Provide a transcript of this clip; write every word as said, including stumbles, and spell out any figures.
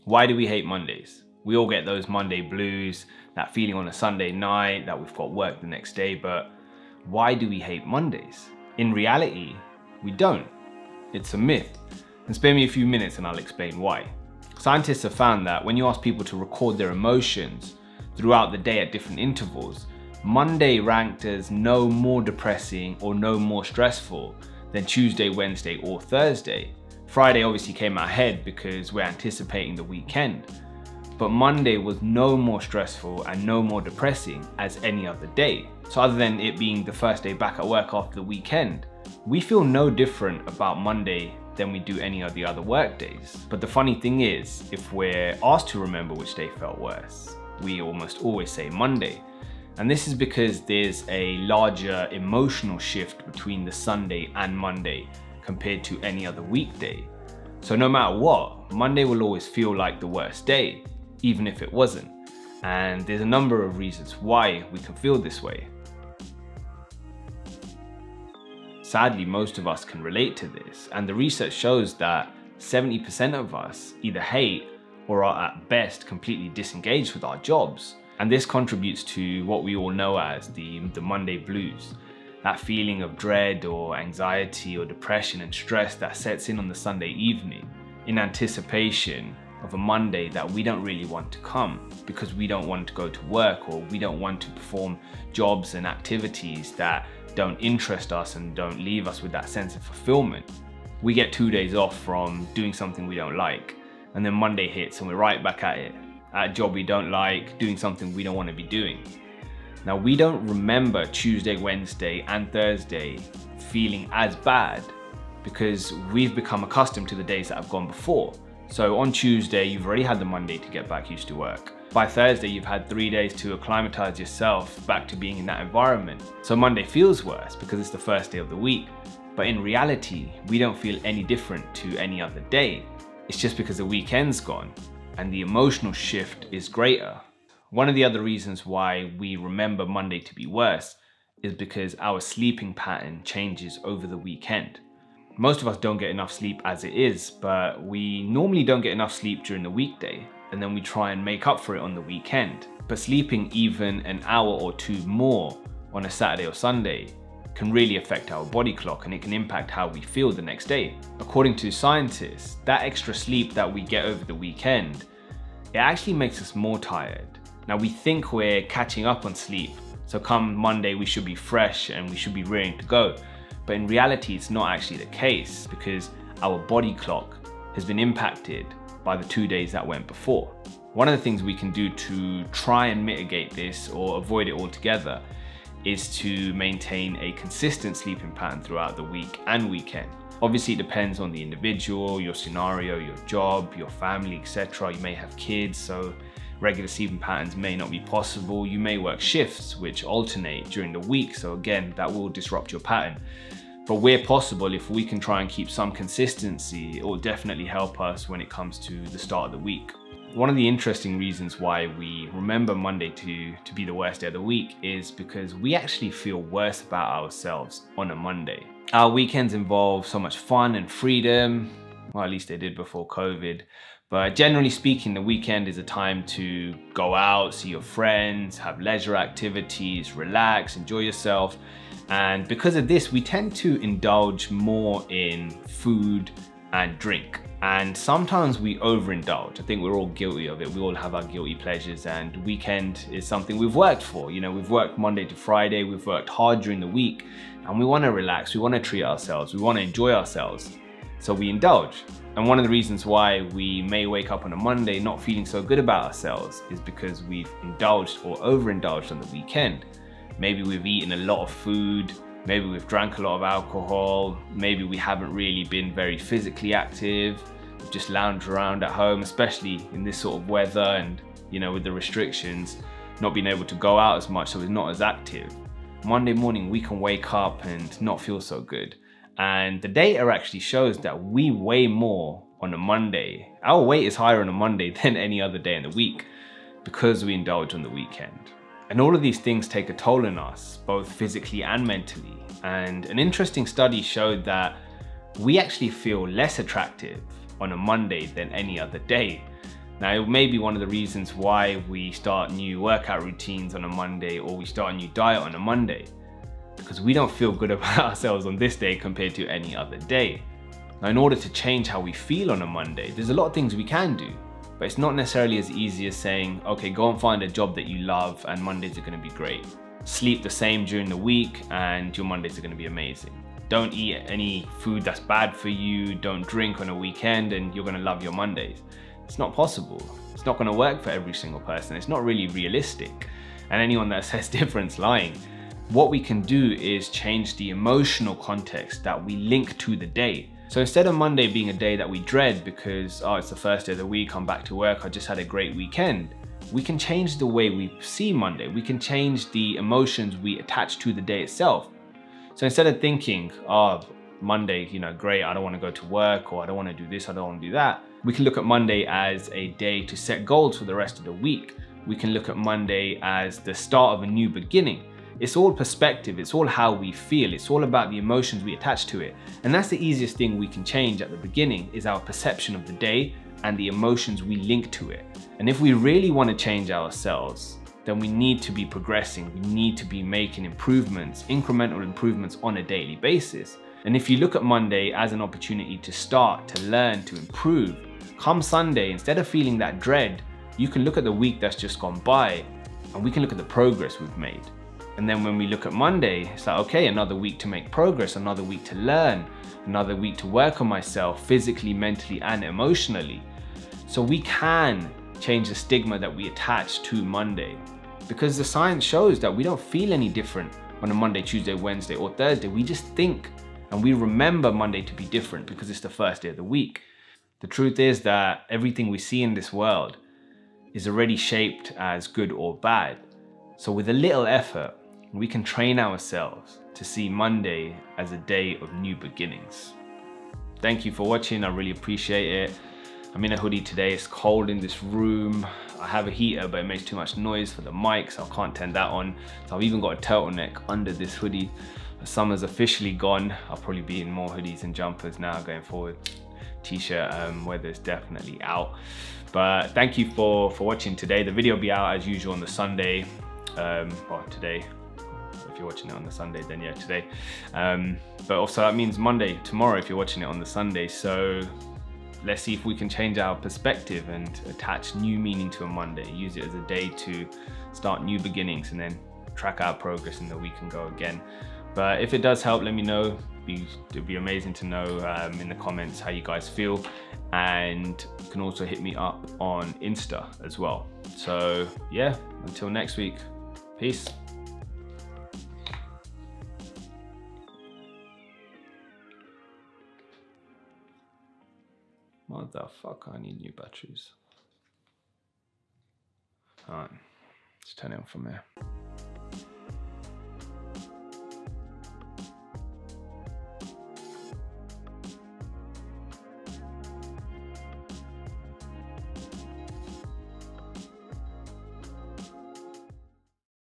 Why do we hate Mondays? We all get those Monday blues, that feeling on a Sunday night that we've got work the next day, but why do we hate Mondays? In reality, we don't. It's a myth. And spare me a few minutes and I'll explain why. Scientists have found that when you ask people to record their emotions throughout the day at different intervals, Monday ranked as no more depressing or no more stressful than Tuesday, Wednesday, or Thursday. Friday obviously came out ahead because we're anticipating the weekend. But Monday was no more stressful and no more depressing as any other day. So other than it being the first day back at work after the weekend, we feel no different about Monday than we do any of the other work days. But the funny thing is, if we're asked to remember which day felt worse, we almost always say Monday. And this is because there's a larger emotional shift between the Sunday and Monday compared to any other weekday. So no matter what, Monday will always feel like the worst day, even if it wasn't. And there's a number of reasons why we can feel this way. Sadly, most of us can relate to this, and the research shows that seventy percent of us either hate or are at best completely disengaged with our jobs. And this contributes to what we all know as the, the Monday blues. That feeling of dread or anxiety or depression and stress that sets in on the Sunday evening in anticipation of a Monday that we don't really want to come because we don't want to go to work or we don't want to perform jobs and activities that don't interest us and don't leave us with that sense of fulfillment. We get two days off from doing something we don't like, and then Monday hits and we're right back at it, at a job we don't like, doing something we don't want to be doing. Now, we don't remember Tuesday, Wednesday, and Thursday feeling as bad because we've become accustomed to the days that have gone before. So on Tuesday, you've already had the Monday to get back used to work. By Thursday, you've had three days to acclimatize yourself back to being in that environment. So Monday feels worse because it's the first day of the week. But in reality, we don't feel any different to any other day. It's just because the weekend's gone and the emotional shift is greater. One of the other reasons why we remember Monday to be worse is because our sleeping pattern changes over the weekend. Most of us don't get enough sleep as it is, but we normally don't get enough sleep during the weekday, and then we try and make up for it on the weekend. But sleeping even an hour or two more on a Saturday or Sunday can really affect our body clock, and it can impact how we feel the next day. According to scientists, that extra sleep that we get over the weekend, it actually makes us more tired. Now, we think we're catching up on sleep, so come Monday we should be fresh and we should be ready to go. But in reality, it's not actually the case because our body clock has been impacted by the two days that went before. One of the things we can do to try and mitigate this or avoid it altogether is to maintain a consistent sleeping pattern throughout the week and weekend. Obviously, it depends on the individual, your scenario, your job, your family, et cetera. You may have kids, so regular sleeping patterns may not be possible. You may work shifts which alternate during the week, so again, that will disrupt your pattern. But where possible, if we can try and keep some consistency, it will definitely help us when it comes to the start of the week. One of the interesting reasons why we remember Monday to, to be the worst day of the week is because we actually feel worse about ourselves on a Monday. Our weekends involve so much fun and freedom, well, at least they did before COVID. But generally speaking, the weekend is a time to go out, see your friends, have leisure activities, relax, enjoy yourself. And because of this, we tend to indulge more in food and drink. And sometimes we overindulge. I think we're all guilty of it. We all have our guilty pleasures, and weekend is something we've worked for. You know, we've worked Monday to Friday, we've worked hard during the week, and we want to relax, we want to treat ourselves, we want to enjoy ourselves. So we indulge. And one of the reasons why we may wake up on a Monday not feeling so good about ourselves is because we've indulged or overindulged on the weekend. Maybe we've eaten a lot of food, maybe we've drank a lot of alcohol, maybe we haven't really been very physically active, we've just lounged around at home, especially in this sort of weather and, you know, with the restrictions, not being able to go out as much, so it's not as active. Monday morning we can wake up and not feel so good. And the data actually shows that we weigh more on a Monday. Our weight is higher on a Monday than any other day in the week because we indulge on the weekend. And all of these things take a toll on us, both physically and mentally. And an interesting study showed that we actually feel less attractive on a Monday than any other day. Now, it may be one of the reasons why we start new workout routines on a Monday, or we start a new diet on a Monday, because we don't feel good about ourselves on this day compared to any other day. Now, in order to change how we feel on a Monday, there's a lot of things we can do, but it's not necessarily as easy as saying, okay, go and find a job that you love and Mondays are gonna be great. Sleep the same during the week and your Mondays are gonna be amazing. Don't eat any food that's bad for you, don't drink on a weekend, and you're gonna love your Mondays. It's not possible. It's not gonna work for every single person. It's not really realistic. And anyone that says different's lying. What we can do is change the emotional context that we link to the day. So instead of Monday being a day that we dread because, oh, it's the first day of the week, I'm back to work, I just had a great weekend, we can change the way we see Monday. We can change the emotions we attach to the day itself. So instead of thinking, oh, Monday, you know, great, I don't want to go to work, or I don't want to do this, I don't want to do that, we can look at Monday as a day to set goals for the rest of the week. We can look at Monday as the start of a new beginning. It's all perspective, it's all how we feel, it's all about the emotions we attach to it. And that's the easiest thing we can change at the beginning, is our perception of the day and the emotions we link to it. And if we really want to change ourselves, then we need to be progressing. We need to be making improvements, incremental improvements on a daily basis. And if you look at Monday as an opportunity to start, to learn, to improve, come Sunday, instead of feeling that dread, you can look at the week that's just gone by and we can look at the progress we've made. And then when we look at Monday, it's like, okay, another week to make progress, another week to learn, another week to work on myself physically, mentally, and emotionally. So we can change the stigma that we attach to Monday, because the science shows that we don't feel any different on a Monday, Tuesday, Wednesday, or Thursday. We just think and we remember Monday to be different because it's the first day of the week. The truth is that everything we see in this world is already shaped as good or bad. So with a little effort, we can train ourselves to see Monday as a day of new beginnings. Thank you for watching, I really appreciate it. I'm in a hoodie today, it's cold in this room. I have a heater, but it makes too much noise for the mic, so I can't turn that on. So I've even got a turtleneck under this hoodie. The summer's officially gone. I'll probably be in more hoodies and jumpers now going forward. T-shirt um, weather's definitely out. But thank you for, for watching today. The video will be out as usual on the Sunday. Um, well, today. If you're watching it on the Sunday, then yeah, today. Um, but also that means Monday, tomorrow, if you're watching it on the Sunday. So let's see if we can change our perspective and attach new meaning to a Monday. Use it as a day to start new beginnings and then track our progress in the week and go again. But if it does help, let me know. It'd be amazing to know um, in the comments how you guys feel. And you can also hit me up on Insta as well. So yeah, until next week, peace. Motherfucker, I need new batteries. Alright, let's turn it on from here.